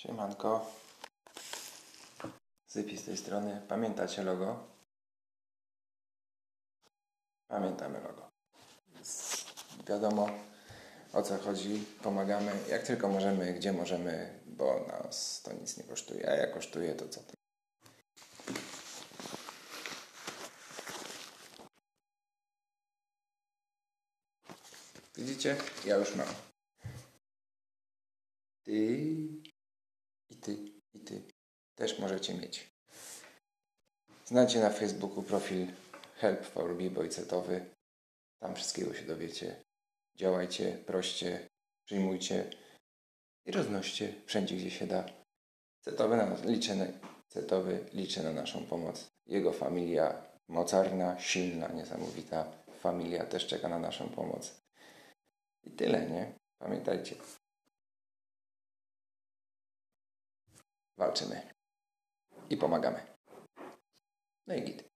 Siemanko. Zypi z tej strony. Pamiętacie logo? Pamiętamy logo. Wiadomo, o co chodzi. Pomagamy jak tylko możemy, gdzie możemy, bo nas to nic nie kosztuje. A jak kosztuje, to co to? Widzicie? Ja już mam. Ty i ty i ty też możecie mieć. Znacie na Facebooku profil Help for B-Boy Cetowy. Tam wszystkiego się dowiecie. Działajcie, proście, przyjmujcie i roznoście wszędzie, gdzie się da. Cetowy liczy na naszą pomoc. Jego familia mocarna, silna, niesamowita familia też czeka na naszą pomoc. I tyle, nie? Pamiętajcie. Walczymy. I pomagamy. No i git.